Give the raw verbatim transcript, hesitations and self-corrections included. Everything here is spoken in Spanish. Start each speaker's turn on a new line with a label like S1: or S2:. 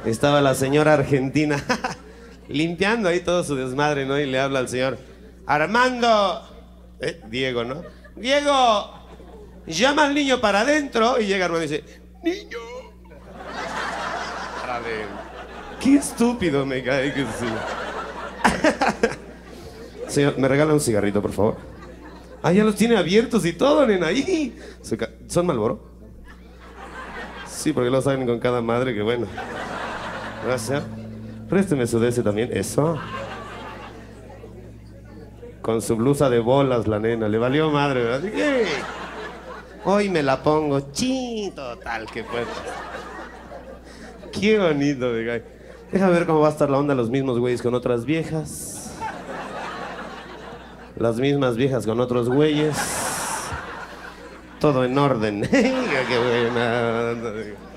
S1: Estaba la señora argentina limpiando ahí todo su desmadre, ¿no? Y le habla al señor, Armando, eh, Diego, ¿no? Diego, llama al niño para adentro. Y llega Armando y dice, niño. Para adentro. Qué estúpido me cae que sí. Señor, ¿me regala un cigarrito, por favor? Ah, ya los tiene abiertos y todo, nena, ahí. ¿Son Marlboro? Sí, porque lo saben con cada madre, que bueno. Gracias. Présteme su D S también, eso. Con su blusa de bolas, la nena, le valió madre, ¿verdad? ¡Ey! Hoy me la pongo, chin, total, que pues. Qué bonito, de guy. Deja ver cómo va a estar la onda los mismos güeyes con otras viejas. Las mismas viejas con otros güeyes. Todo en orden. Qué buena.